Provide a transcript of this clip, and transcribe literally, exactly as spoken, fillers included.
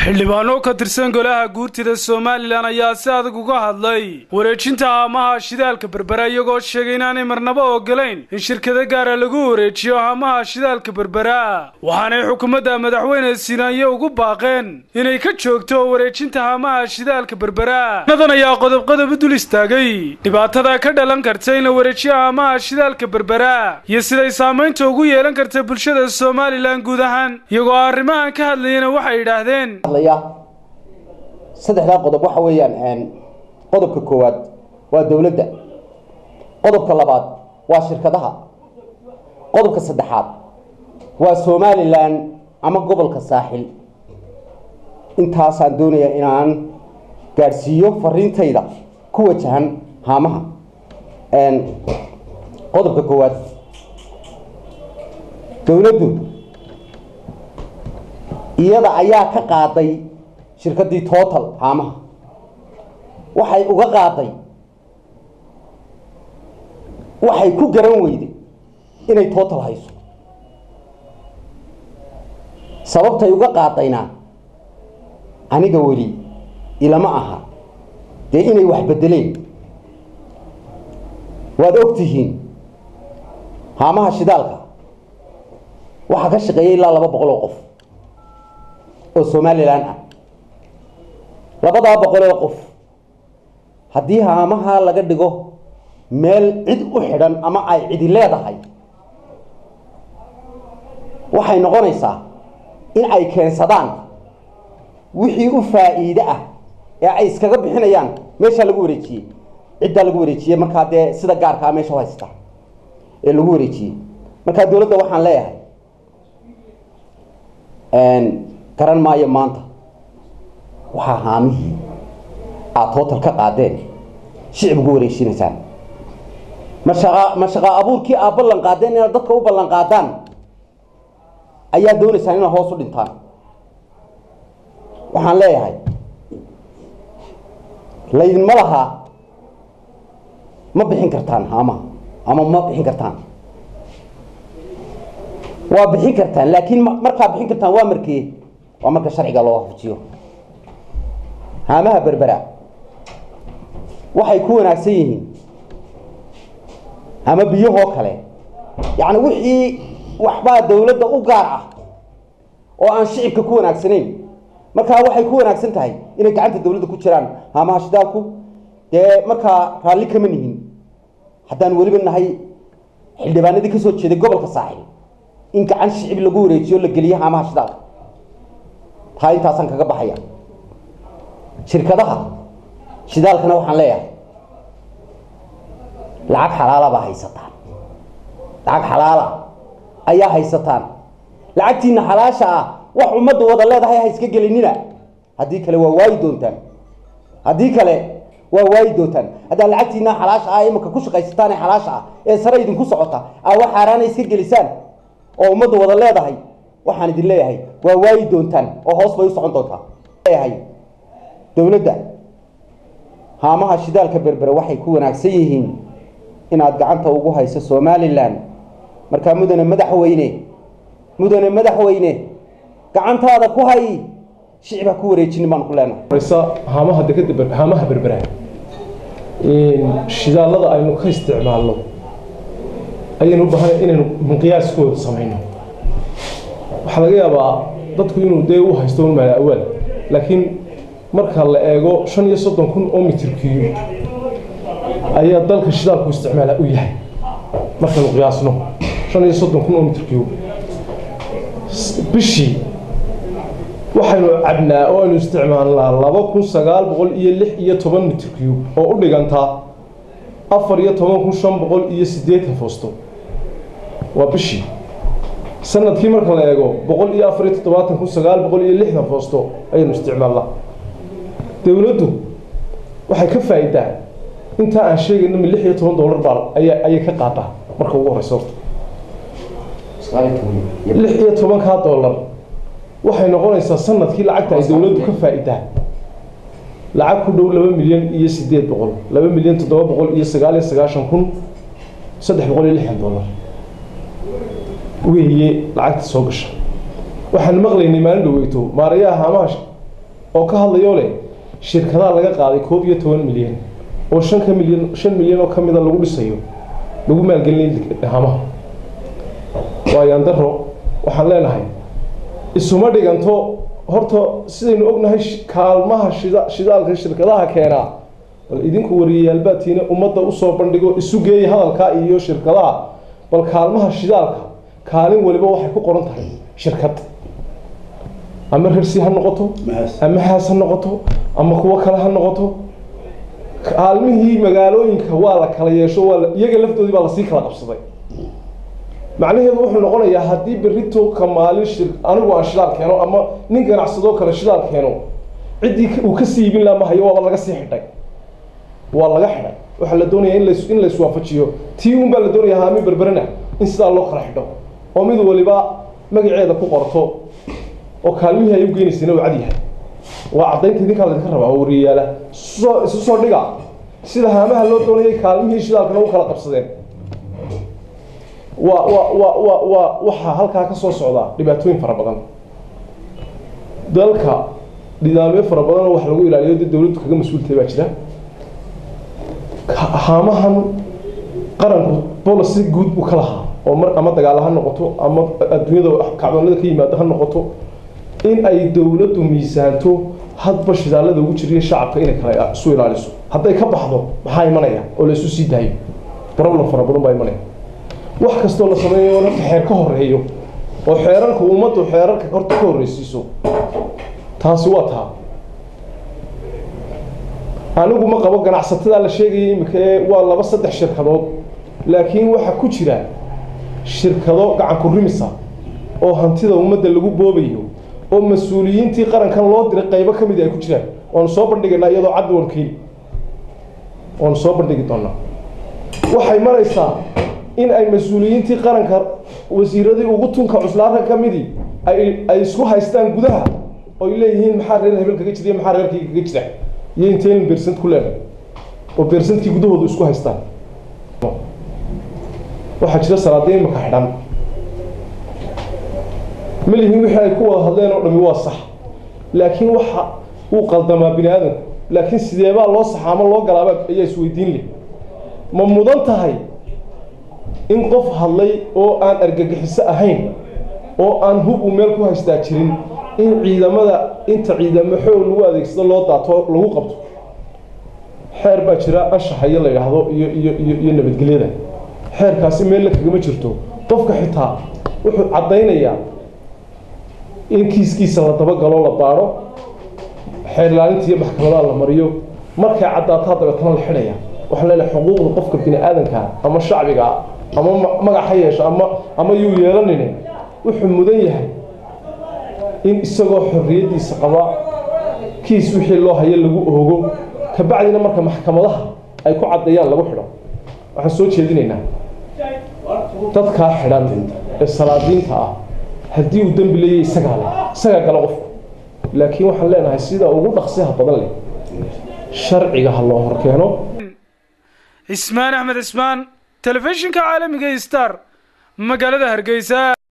xildhibaano ka tirsan golaha guurtida Soomaaliland ayaa si adag uga hadlay wareejinta haamaha shidaalka berbera iyagoo sheegay inaanay marnaba ogolayn in shirkado gaar ah lagu wareejiyo haamaha shidaalka berbera waxaanay xukuumadda madaxweyne Siinayo ugu baaqeen inay ka joogto wareejinta haamaha shidaalka berbera nadan ayaa qodob qodob dul istaagay dhibaatada ka dhalan karta in la wareejiyo haamaha shidaalka berbera iyo siday saameynta ugu yeelan karta bulshada Soomaaliland guud ahaan iyagoo arrimahan ka hadlayna waxay yiraahdeen saddexda qodob waxa weeyaan een qodobka koowaad waa dawladda qodobka labaad waa shirkadaha qodobka saddexaad waa Soomaaliland ama gobolka saaxil intaas aan doonayaa inaan gaarsiiyo fariintayda ku wajahan haamaha een qodobka koowaad dawladdu iyada ayaa ka qaaday shirkadii Total haamaha waxay uga qaaday waxay ku garan weyday inay Total hayso sababtay uga qaadayna aniga wali ilama aha de inay wax bedeleen waad ogtihiin haamaha shidaalka waxa ka shaqeeyay ilaa laba boqol oo qof oo Soomaaliland ah labada boqol oo qof hadii haamaha laga dhigo meel cid u xidhan ama ay cid leedahay waxay noqonaysaa in ay keensadaan wixii u faa'iido ah ee ay iskaga bixinayaan meesha lagu wareejiyay cidda lagu wareejiyay marka de sida gaarka ah meesha haysta ee lagu wareejiyay marka dawladda waxaan leeyahay een garan maayo maanta waxa haamihii aad Total ka qaadeen shicibku wareejinaysaan mashaqa mashaqa abuurkii aad ballan qaadeen in dadka u ballan qaadaan ayaa doonaysan in hoos u dhintaan waxaan leeyahay laydin malaha ma bixin kartaan haamaha ama ma bixin kartaan waa bixin kartaan laakiin marka bixin kartaan waa markii waa marka sharciga loo waafajiyo haamaha berbera waxay ku wanaagsan yihiin ama biyaha kale yaani wixii waxba dawladda u gaar ah oo aan shicibka ku wanaagsanayn marka waxay ku wanaagsan tahay inay gacanta dawladda ku jiraan haamaha shidaalku ee marka raali kama nihin hadaan waliba nahay xildhibaanadii ka soo jeeday gobolka saaxil in gacan shicib lagu wareejiyo la geliyo haamaha shidaalka taa intaasan kaga baxaya shirkadaha shidaalkana waxaan leeyahay lacag xalaal ah haysataan lacag xalaal ah ayaa haysataan lacagtiina xalaasha ah wax ummaddu wada leedahay ha iska gelinina hadii kale waa waay doontaan hadii kale waa waay doontaan hada lacagtiina xalaasha ah imka ku shaqaysataan xalaasha ah ee sare idin ku socota aa wax xaraana iska gelisaan oo ummaddu wada leedahay waxaan idin leeyahay waa waay doontaan oo hoos bay u socon doontaa leeyahay dawladda haamaha shidaalka berbera waxay ku wanaagsan yihiin inaad gacanta ugu hayso Soomaaliland marka mudane madaxweyne mudane madaxweyne gacantaada ku hay shicibka ku wareejin maan ku leenahay raysa haamaha dekada haamaha berbera in shidaalada aynu ka isticmaalno aynu u baahan inaynu miqyaaskooda sameeyno waxa laga yaabaa dadku inuu day u haysto meel awal laakiin marka la eego shan iyo soddon kun oo mitir cube ayaa dalka shidaalku isticmaala u yahay marka la qiyaasno shan iyo soddon kun oo mitir cube bishii waxaynu cabnaa oo aynu isticmaalnaa laba kun sagaal boqol iyo lix iyo toban mitir cube oo u dhiganta afar iyo toban kun shan boqol iyo siddeetan foosto waa bishii sanadkii marka la eego boqol iyo afar iyo toddobaatan kun sagaal boqol iyo lixdan foosto ayaynu isticmaalnaa dawladdu waxay ka faa'iidaa inta aan sheegayno lix iyo toban dollar bal ay ay ka qaadaa marka ugu horeyso lix iyo toban ka dollar waxay noqonaysaa sanadkii lacagta ay dawladdu ka faa'iidaa lacag ku dhow laba milyan iyo siddeed boqol laba milyan toddoba boqol iyo sagaal iyo sagaashan kun saddex boqol iyo lixdan dollar weeye lacagta soo gasha waxaan maqlaynay maalin dhaweyto maarayaha haamaha oo ka hadlayo leh shirkadaha laga qaaday koob iyo toban milyan oo shan ka milyan shan milyan oo kamid ah lagu dhisayo lagu maalgelin hamaha waayaan daro waxaan leenahay isuma dhiganto horta sidaynu ognahay kaalmaha shida shidaalka shirkadaha keena bal idinku wariyaalbaatiina ummadda u soo bandhigo isu geeyay hadalka iyo shirkadaha bal kaalmaha shidaalka kaalin waliba waxay ku qoran tahay shirkad ama rarsi ha noqoto ama haas ha noqoto ama kuwa kale ha noqoto kaalmihii magaalooyinka waa la kala yeesho waa iyaga laftoodii baa la sii kala qabsaday macnaheedu wuxuu noqonayaa haddii berrito ka maalin shir anigu aan shidaal keeno ama nin ganacsadoo kale shidaal keeno ciddii uu ka sii iibin lahaa ma hayo waaba laga sii xidhay waa laga xidhay waxaa la doonayaa in lays in la iswaafajiyo tii uun baa la doonayaa haami berberina in sidaa loo kala xidho oo mid waliba magaceeda ku qorto oo kaalmihii ay u geenaysayna uu cad yahay waa caddaynta idinkaa laydinka rabaa oo wariyayaala soo isu soo dhiga sida haamaha loo doonayay kaalmihii shidaalkana u kala qabsadeen waa waa waa waa waa waxaa halkaa ka soo socda dhibaatooyin fara badan dalka nidaamyo fara badan oo wax lagu ilaaliyo dad dawladdu kaga mas-uultahay baa jira haamahan qaranku policy guud buu ka lahaa oo mar ama dagaal ha noqoto ama adduunyada kacdoonada ka yimaada ha noqoto in ay dawladdu miisaanto hadba shidaalada ugu jiriyo shacabka inay kala isu ilaaliso hadday ka baxdo maxaa imanaya oo la isu sii daayo problem fara badan baa imanaya wax kastoo la sameeyo horta xeer ka horeeyo oo xeerarka ummaddu xeerarka horta ka horeysiiso taasi waa taa anigu ma qabo ganacsatada la sheegayay imika waa laba saddex shirkadood laakiin waxa ku jira shirkado gacan ku rimisa oo hantida ummadda lagu boobayo oo mas-uuliyiintii qarankan loo diray qaybo ka mid ay ku jiraan waanu soo bandhigaynaa iyadoo cad warkiin waanu soo bandhigi doonaa waxay maraysaa in ay mas-uuliyiintii qaranka wasiiradii ugu tunka cuslaarka ka midii ay ay isku haystaan gudaha oo ay leeyihiin maxaa reer hebel kaga jira maxaa reerkii kaga jira iyo inteen bersent ku leeyahay oo bersentkii gudahoodu isku haystaan waxaa jira salaadiin maka xidhan malihin wixii ay ku wada hadleen oo dhami waa sax laakiin waxa uu qaldamaa bini aadan laakiin sidee baa loo saxaa ama loo galaaba ayaa isweydiin leh ma mudan tahay in qof hadlay oo aan argagixiso ahayn oo aan hub u meel ku haystaa jirin in ciidamada inta ciidamo xoog lagu adeegsado loo daato lagu qabto xeer baa jira anshaxayo la yidhaahdo iyo iyo iyo iyo nabadgelyada xeerkaasi meel la kagama jirto qofka xitaa wuxuu caddaynayaa in kiiskiisa la dabagalo la baadho xeer ilaalinta iyo maxkamadaha la mariyo markay caddaataa dabeetana la xidhaya waxaan leenahay xuquuqda qofka bini aadanka ama shacbiga ama magac ha yeesho ama ama yuu yeelanine wuxuu mudan yahay in isagoo xorriyaddiisa qaba kiis wixii loo hayo lagu oogo kabacdina marka maxkamadaha ay ku caddeeyaan lagu xidho waxaan soo jeedinaynaa dadkaa xidhan ee salaadiinta ah haddii uu dembi leeyahay isagaa leh isagaa gala qofku laakiin waxaan leenahay sida ugu dhaqsiha badan leh sharciga ha loo horkeeno ismaan axmed ismaan telefishinka caalamiga star magaalada Hargeysa.